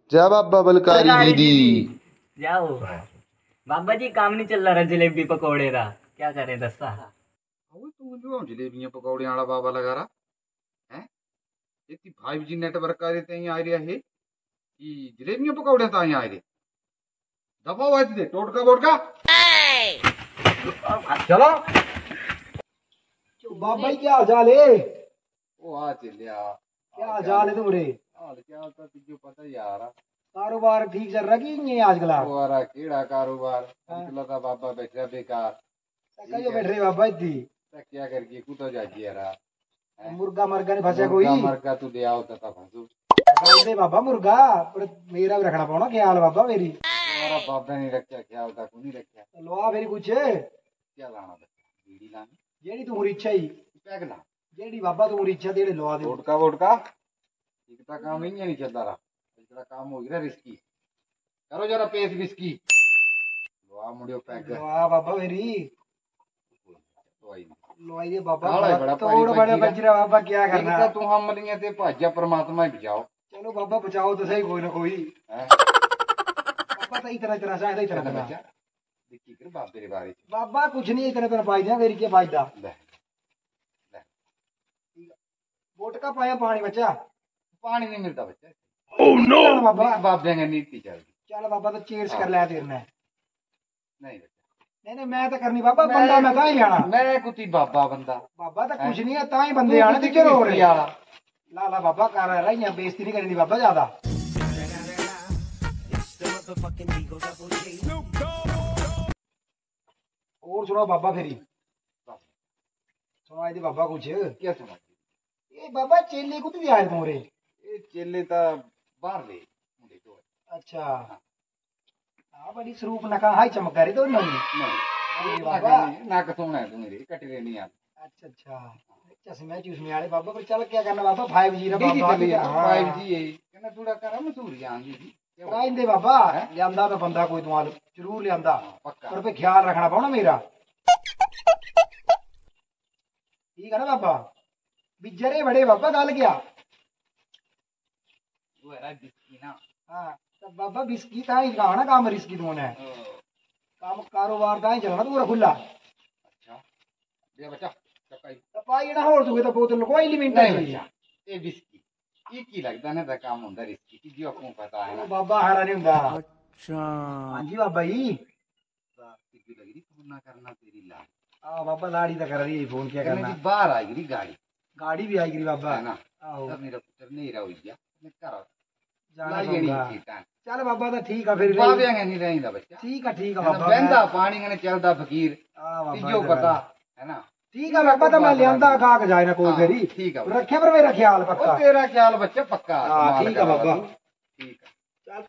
जय बाबा बलकारी जी दी। जाओ बाबा जी, काम नहीं चल रहा जलेबी पकौड़े का, क्या करें दसा। तू जो जलेबियां पकौड़ियां वाला बाबा लगा रहा है। इतनी 5G नेटवर्क आ रहे आ रहा है कि जलेबियां पकौड़े तो आ रहे दफा हुआ दे टोटका बोटका चलो। बाबा जी क्या हाल चाल है? ओ आ चलिया क्या हाल चाल है तुम्हारे? हाल क्या तो तुझे पता ही यार। कारोबार ठीक चल रहा कि नहीं आजकल? तुम्हारा केड़ा कारोबार आजकल तो बाबा बैठा बेकार। कहियो बैठ रहे बाबा इतनी क्या करके कु तो जाजी यार। मुर्गा मरगा नहीं फंसा कोई? मरगा तू दे आओ तो फंसू दे बाबा मुर्गा, पर मेरा भी रखना पौना ख्याल बाबा मेरी। तुम्हारा बाबा ने रखा ख्याल था को नहीं रखा। लो फिर कुछ क्या लाना बच्चा बीड़ी लानी जेडी तुम्हारी इच्छा ही पैग ला जेडी बाबा तुम्हारी इच्छा तेरे लवा दे। वोटका वोटका एक तो काम ही नहीं चलता रहा। इतना काम हो गया रिस्की करो जरा पेस बिस्की लोआ मुड़ियो पैग लवा बाबा मेरी लोई दे बाबा। बड़ा तोड़ बड़े बजरा बाबा क्या करना। तू हम मलियां ते भाजा परमात्मा ही बचाओ। चलो बाबा बचाओ तो सही कोई ना कोई। बाबा तो इतना इतना चाहता इतना बच्चा देखी कर बाबे रे बारे बाबा कुछ नहीं इतना इतना पाई दिया मेरी क्या फायदा। वोट का पाया पानी बच्चा पानी नहीं मिलता बच्चा। ओह नो बाबा बाबे ने नीति चलती। चल बाबा तो चेयर्स कर लिया तेरे ने। नहीं बच्चा नहीं मैं तो करनी बाबा बंदा मैं कहीं लेना। मैं कुछ बाबा बंदा बाबा तो कुछ नहीं है ता ही बंदे आने ते क्यों रो रहे यार। ला ला बाबा कर रहा है, यहाँ बेइज्जती नहीं करनी बाबा ज्यादा। और सुनो बाबा फेरी सुनाई दे बाबा कुछ। क्या सुना ये बाबा चेले को भी आए तुम्हारे? ये चेले तो बाहर ले मुझे तो। अच्छा हाँ बड़ी स्वरूप नका हाई चमका रही तो नहीं बाबा नाक सोना है तुम्हारी कटरे नहीं आती। अच्छा अच्छा चश्मे चुश्मे वाले बाबा पर चल क्या करना बाबा 5G रा बाबा 5G है कहना थोड़ा करा मशहूर जान जी कराई दे बाबा लियांदा तो बंदा कोई तुम्हारे जरूर लियांदा पर पे ख्याल रखना पाओ ना मेरा। ठीक है ना बाबा बिजरे बड़े बाबा गल क्या वो है बिस्की ना। हाँ तो बाबा बिस्की ता ही ना काम रिस्की तुमने काम कारोबार ता ही चलना पूरा खुला। अच्छा ये बच्चा चपाई पाई ना हो तू तो बोतल कोई लिमिट नहीं बच्चा ये बिस्की ये की लगदा ना दा काम हुंदा रिस्की की जो आपको पता है ना बाबा हारा नहीं हुंदा। अच्छा हां जी बाबा जी की लग रही फोन ना करना तेरी ला। हां बाबा लाड़ी तो कर रही है फोन क्या करना। बाहर आई गई गाड़ी गाड़ी भी आई गई बाबा है ना। आओ मेरा पुत्र नहीं रहा हुई मैं करो जाना पड़ेगा। चल बाबा तो ठीक है फिर बाबे नहीं रहंदा बच्चा ठीक है बाबा बंदा पानी ने चलदा फकीर जो पता है ना। ठीक है बाबा तो मैं लियांदा खा के जाए ना कोई फेरी ठीक है रखे पर मेरा ख्याल पक्का। तेरा ख्याल बच्चा पक्का। हां ठीक है बाबा ठीक है चल।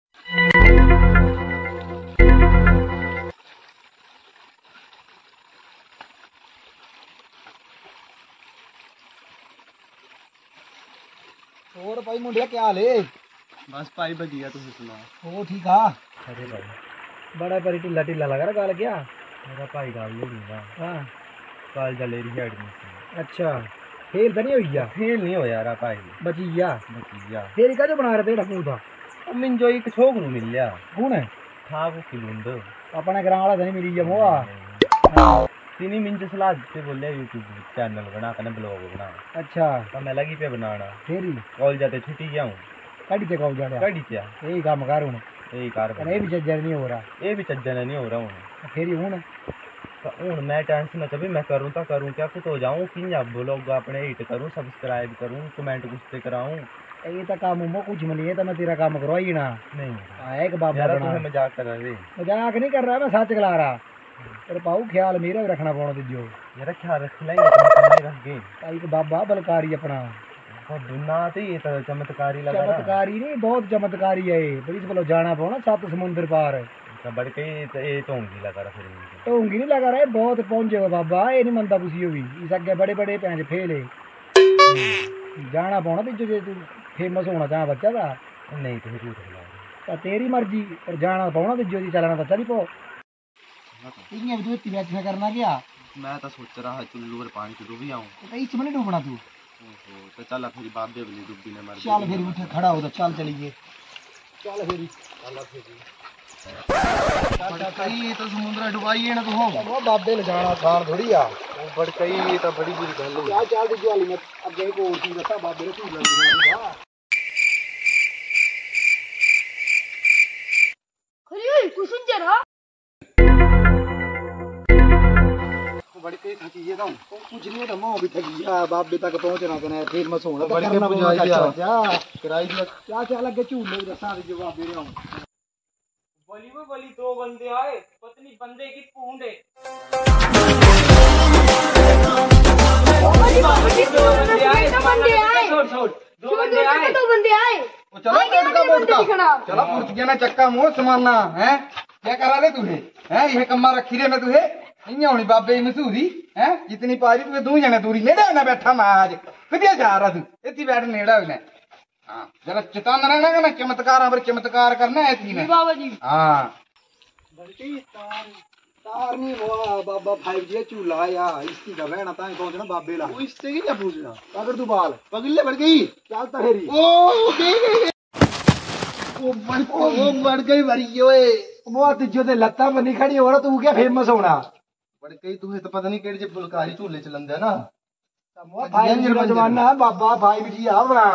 और भाई मुंडिया क्या हाल है? बस भाई बढ़िया तुम सुनाओ। ओ ठीक है। अरे भाई बड़ा बड़ी ढिल्ला ढिल्ला लग रहा गाल क्या? मेरा भाई गाल नहीं हुआ हाँ कल जले रही है एडमिशन। अच्छा फेल तो नहीं हुई जा? फेल नहीं हो यार भाई बचिया बचिया फेल का जो बना रहे थे ढकू था मिन जो एक छोक नु मिल लिया कौन है? था वो किलुंड अपना ग्रां वाला नहीं मिली जमोआ तिनी मिन जो सलाह से बोले यूट्यूब चैनल बना कने ब्लॉग बना। अच्छा तो मैं लगी पे बनाना फेरी कॉल जाते छुट्टी गया हूं कड़ी ते कॉल जाड़ा कड़ी क्या यही काम कर हूं यही कार ये भी जज्जर नहीं हो रहा ये भी चज्जन नहीं हो रहा हूं फेरी हूं तो हूं मैं टेंशन में तभी मैं करूं क्या कुछ हो जाऊं कि या ब्लॉग अपने हिट करूं सब्सक्राइब करूं कमेंट कुछ ते कराऊं ये तो काम मो कुछ मिली है तो मैं तेरा काम करवाई ना नहीं आया एक बाबा यार बना तुम्हें मजाक कर रहे मजाक नहीं कर रहा मैं सच गला रहा पर पाऊ ख्याल मेरा भी रखना पौना तुझो यार ख्याल रख लेंगे तुम्हें रख गए भाई को बाबा बलकारी अपना दुना तो ये तो चमत्कारी लगा चमत्कारी नहीं बहुत चमत्कारी है पर इस बोलो जाना पौना 7 समुद्र पार बढ़ के ये टोंगी लगा रहा फिर टोंगी नहीं लगा रहा बहुत पहुंचे बाबा ये नहीं मनता कुछ भी इस अगे बड़े बड़े पैंच फेल है जाना पौना तुझो जे तू फेमस होना चाह बच्चा था नहीं तो झूठ तेरी मर्जी पर जाना पौना तुझो जी चलना तो चली पो इतनी भी तू इतनी करना क्या? मैं तो सोच रहा है चुल्लू और पानी से डूबी आऊं तो इसमें नहीं डूबना तू तो चल फिर बाबे वाली डूबी ने मर चल फिर उठ खड़ा हो तो चल चलिए। ਚੱਲ ਫੇਰੀ ਬੜਕਈ ਤਾਂ ਸਮੁੰਦਰ ਡੁਬਾਈ ਨਾ ਤੂੰ ਉਹ ਬਾਬੇ ਲਜਾਣਾ ਖਾਣ ਥੋੜੀ ਆ ਉਹ ਬੜਕਈ ਤਾਂ ਬੜੀ ਬੁਰੀ ਗੱਲ ਹੋਈ। ਚੱਲ ਦੀ ਜਵਾਲੀ ਮੈਂ ਅੱਗੇ ਕੋਲ ਕੀ ਦੱਸਾਂ ਬਾਬੇ ਨੇ ਝੂਲ ਲੈਂਦਾ ਖਰੀ ਕੁਛ ਜਰਾ ਬੜਕਈ ਥਕੀ ਇਹ ਤਾਂ ਕੁਝ ਨਹੀਂ ਤਾਂ ਮੋਹ ਵੀ ਥਕੀ ਆ ਬਾਬੇ ਤੱਕ ਪਹੁੰਚਣਾ ਕਨੇ ਫੇਮਸ ਹੋਣਾ ਬੜਕੇ ਪੁਜਾਈ ਆ। ਕਿਰਾਈ ਦੀ ਚੱਲ ਅੱਗੇ ਝੂਲੇ ਦੱਸਾਂ ਤੇ ਜੋ ਬਾਬੇ ਨੇ ਆਉਂ बोली वो बोली 2 बंदे आए पत्नी बंदे की पूंड है दो बंदे आए छोड़ छोड़ 2 बंदे आए दो बंदे आए ਉਹ ਚਲੋ ਬੋਟਕਾ ਬੋਟਕਾ दिखना चला पुर्तिया ना चक्का मुंह समाना है क्या करा रे तुहे हैं ये कम्मा रखी रे मैं तुहे इयां होनी बाबे की मशहूरी है जितनी पारी तुहे 2 जने दूरी नेड़े ना बैठा मैं आज किधर जा रहा तू इतनी बैठ नेड़ा होना हां जरा चेतन रहना कि चमत्कार पर चमत्कार करना है इतनी बाबा जी हां बड़की तार नहीं हुआ बाबा 5G झूला या इसकी का बहना तां पहुंचना बाबे ला इससे क्या पूछना पकड़ तू बाल पगले बढ़ गई। चल तहेरी वो बढ़ गई भरी ओए। मोह तिजो ते लत्ता बनी खड़ी हो रहा तू क्या फेमस होना बड़कई तुहे तो पता नहीं केड़े जे फुलकारी झूले चलंदे ना। मोह 5G का जमाना है बाबा 5G आवना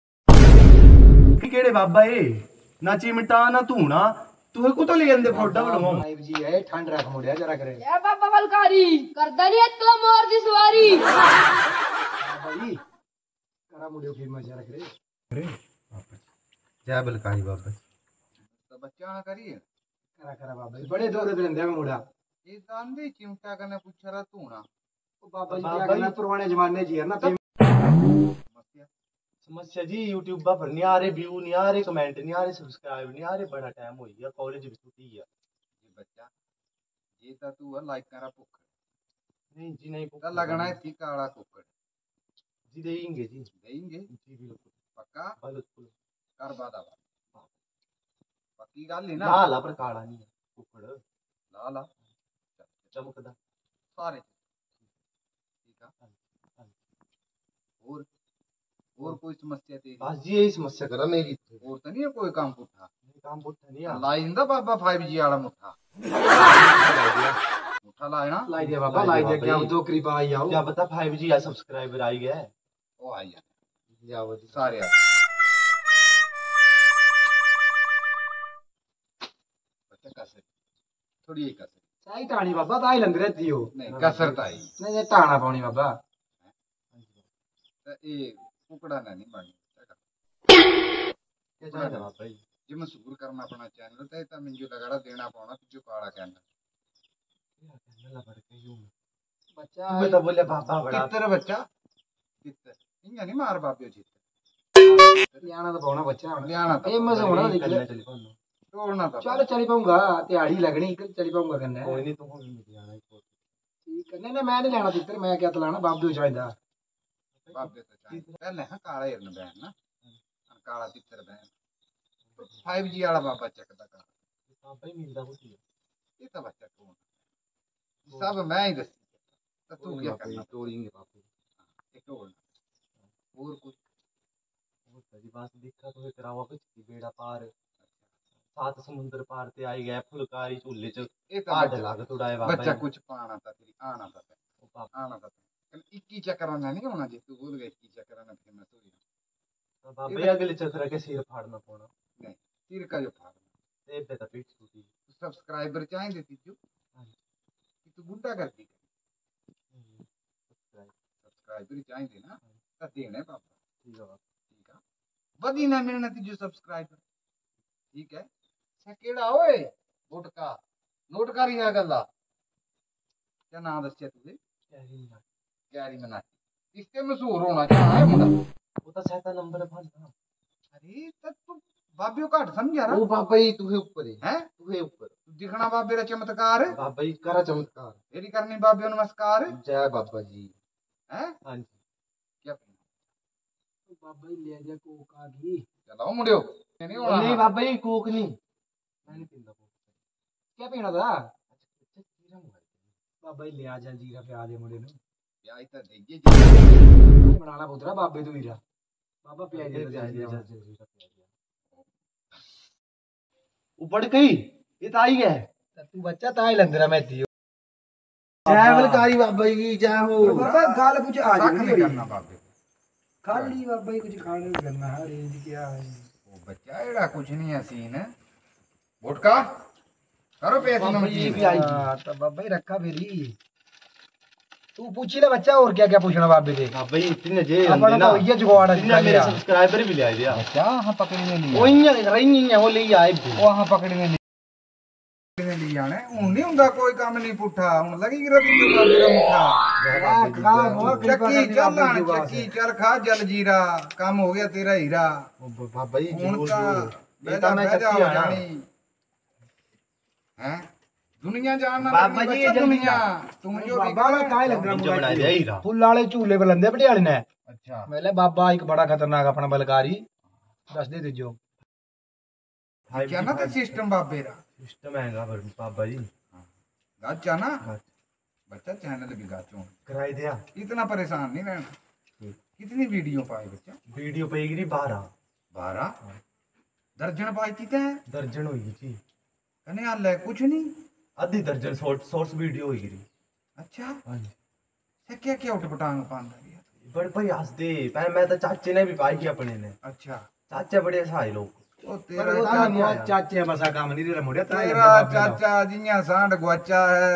केड़े बाबा ए ना चिमटा ना धूना तुहे को तो ले जंदे फोड़ा बनवा 5G है ठंड रख मुड़िया जरा करे ए बाबा बलकारी करदा नहीं अतला मोर दी सवारी भाई करा मुड़ियो फेमस जरा करे जय बलकारी बाबा। तो बच्चा ना करिए करा करा बाबा बड़े दूर दे लेंदे मुड़ा ये दांदे चिमटा कने पूछ रहा तू ना ओ बाबा जी क्या करना पुराने जमाने जी है ना समस्या समस्या जी यूट्यूब पर नहीं आ रहे व्यू नहीं आ रहे कमेंट नहीं आ रहे सब्सक्राइब नहीं आ रहे बड़ा टाइम हो गया कॉलेज भी छुट्टी है ये बच्चा ये तो तू लाइक करा भुख नहीं जी नहीं तो लगना है थी काला कुकड़ जी देंगे जी देंगे जी बिल्कुल पक्का बिल्कुल कर बादा पक्की गल है ना लाल पर काला नहीं है कुकड़ ला ला चमकदा सारे ठीक है और कोई समस्या तेरी बस जी यही समस्या करा मेरी और तो नहीं है कोई काम पुठा काम पुट्ठा नहीं आ लाई इंदा बाबा 5G वाला मुठा मुठा लाए ना लाई दे बाबा लाई दे क्या दो कृपा आई आओ क्या पता 5G या सब्सक्राइबर आई गया है ओ आई जाने जाओ जी सारे आ बच्चा कसर थोड़ी ही कसर सही टाणी बाबा ताई लंद रहती हो नहीं कसर तो आई नहीं ये टाणा पानी बाबा तो ये कुकड़ा ना नहीं बननी क्या चाहता बाबा जी जे मशहूर करना अपना चैनल तो मिंजो लगाड़ा देना पाना तुझे काला कहना बच्चा तुम्हें तो बोले बाबा बड़ा कितर बच्चा कितर इयां नहीं मार बापियो चित्तर लियाना तो पाना बच्चा लियाना तो फेमस होना करना चली पाऊँ तोड़ना तो चल चली पाऊंगा दिहाड़ी लगनी चली पाऊंगा कन्ने कोई नहीं तो हम नहीं आना ठीक है नहीं मैं नहीं लेना तितर मैं क्या तलाना बाबू चाहिदा बाबे तो चाहिए पहले हाँ काला हिरन बहन ना काला तितर बहन तो 5G वाला बाबा चकदा का बाबा ही मिलता होती है ये तो बच्चा कौन सब मैं ही दसी तो तू क्या करना तोड़ेंगे बाबा एक तोड़ना और कुछ बहुत सारी बात देखा तो करावा कुछ बेड़ा पार 7 समुंदर पार ते आई गए फुलकारी झूले च ये तो आठ बच्चा लाख तुड़ाए बाबा बच्चा जी। कुछ पाना था तेरी आना था ओ बाबा आना था 21 चक्कर ना नहीं होना जी तू भूल गए 21 चक्कर ना फेमस हो गया तो बाबा ही अगले चक्कर के सिर फाड़ना पड़ा नहीं तीर का जो फाड़ना ते पे तो पीठ छूटी सब्सक्राइबर चाहिए तीजू कि तू बुढ़ा कर दी सब्सक्राइबर चाहिए ना तो देने पापा ठीक है ठीक है वधी ना मिलना तीजू सब्सक्राइबर ठीक है सकेड़ा ओए गुटका नोट कर ही गल्ला क्या नाम दस्या तुझे क्यारी मनाटी इससे मशहूर होना चाहिए मुंडा वो तो 7 नंबर फंसा अरे तू बाबियो घट समझा ना वो बाबा ही तुहे ऊपर है हैं तुहे ऊपर दिखना बाबे रा चमत्कार बाबा जी करा चमत्कार एरी करनी बाबियो नमस्कार जय बाबा जी हैं हाँ जी क्या पीना बाबा ही ले जा को का की चलाओ मुंडियो नहीं होना नहीं बाबा जी कोक नहीं मैं नहीं पींदा कोक क्या पीना था अच्छा जीरा मंगाई बाबा ही ले आ जा जीरा पे आ दे मुंडे नु ब्याह तो देइए बनाना पुत्रा बाबे तू हीरा बाबा प्याज दे जीरा जीरा जीरा ऊपर गई ये तो आई है। तू बच्चा ताई लंदरा मैं दियो जय बलकारी बाबा जी की जय हो। बाबा गाल कुछ आ शक नहीं करना बाबे को। खाली बाबा जी कुछ खाने को करना है रेंज क्या है वो बच्चा एड़ा कुछ नहीं है सीन है। वोटका करो पैसे बाबा जी भी आई। तो बाबा जी रखा फेरी तू पूछी ले बच्चा और क्या क्या पूछना बाबे से। बाबा जी इतने जे अपना अंदे ना तो ये जुगाड़ इतने मेरे सब्सक्राइबर भी ले आए दिया। बच्चा हाँ पकड़ने लिया वो इन्हें रही है वो ले आए भी। वो हाँ पकड़ने लिया ने हूं नहीं हुंदा कोई काम नहीं पुठा हूं लगी रविंद्र बाबे दा मुठा चक्की चल आन चक्की चल खा जल जीरा काम हो गया तेरा हीरा बाबा जी हूं जरूर का बेटा मैं बैजा चक्की हो आना जानी हैं दुनिया जानना बाबा जी, ये दुनिया तुम जो बाबा मैं ताई जो बना लंदरा दिया हीरा। फुल वाले झूले पे लंदे पटियाले ने अच्छा मेले बाबा एक बड़ा खतरनाक अपना बलकारी दस दे जो क्या ना तो सिस्टम बाबे रा सिस्टम है बाबा जी गाचा ना बच्चा चैनल भी गाचो कराई दिया। इतना परेशान नहीं रहना। कितनी वीडियो पाए बच्चा वीडियो पेगी 12 12 दर्जन पाई थी दर्जन होगी जी। कने हाल है कुछ नहीं आधी दर्जन शॉर्ट्स वीडियो होगी री। अच्छा हाँ जी से क्या क्या उठपटांग पांदा रिया बड़े भाई हंस दे पहले मैं तो चाचे ने भी पाई की अपने ने। अच्छा चाचे बड़े सहाय लोग। ओ पर वो तेरा चाचे बसा काम नहीं रे मुड़िया ताई तेरा चाचा जिया सांड गुआचा है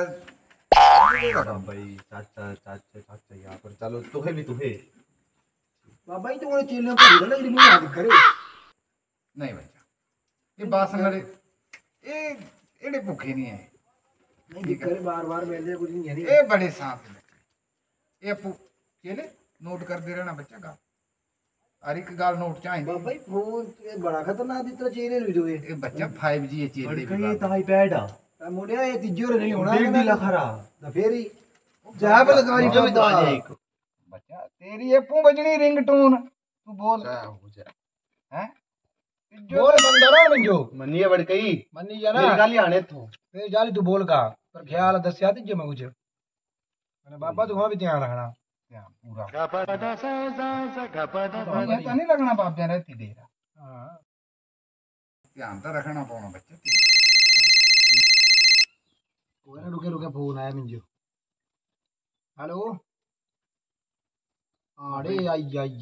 बाबा जी चाचा चाचा चाचा यहाँ पर चलो तुहे भी तुहे। बाबा जी तुम्हारे चेले को लग रही मुझे याद करे नहीं बच्चा ये बासन वाले ये एड़े भूखे नहीं है नहीं दिक्कत बार-बार मिल जाए कुछ नहीं है नहीं ये बड़े सांप है बच्चे ये चेले नोट कर दे रहना बच्चा का हर एक गाल नोट चाहिए बाबा जी फोन ये बड़ा खतरनाक इतना चेले भी दोगे ये बच्चा 5G ये चेले भी ये बाबा। ताई पैड आ मुड़िया ये तिजोरे नहीं होना डेढ़ दी लखरा तो फिर ही जय बलकारी जो भी तो आ जाए एक। बच्चा तेरी ये पू बजनी रिंगटोन तू बोल हैं बोल बंदरा मंजो मनिए बड़ गई मन्नी जा मेरे ना गाली आने थो। फिर जाली तू बोल का पर ख्याल दस्या तिजो मैं कुछ मैंने बाबा तू वहां भी ध्यान रखना पूरा ये तो नहीं लगना बाप रहती देरा हां ध्यान तो रखना पौना बच्चा ओए रुके रुके फोन आया मंजो हेलो अरे आई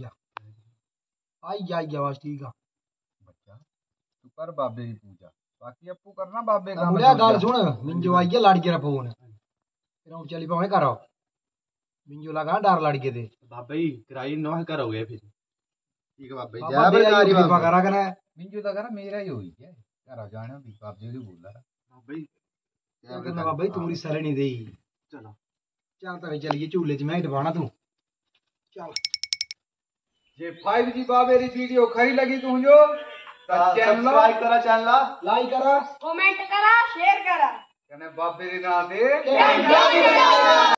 आवाज ठीक है बच्चा तू कर बाबे की पूजा बाकी अपू करना बाबे का मुड़िया गाल सुन मिंजो आई है लाड़के रा फोन फिर हम चली पावे करो मिंजो लगा डर लाड़के दे बाबा जी किराई नोह करोगे फिर। ठीक है बाबा जी बाबा जय बलकारी कृपा बाबा। करा करे मिंजू तो करा मेरा ही होई है घर जाना भी बाप जी बोल रहा बाबा जी बाबा जी तुम्हारी सलनी दे चलो चल तो चलिए झूले च मैं डबाना तू चल ये 5G बाबे री वीडियो खरी लगी तुझो सब्सक्राइब करा चैनल लाइक करा कमेंट करा शेयर करा कने बाबे री ना दे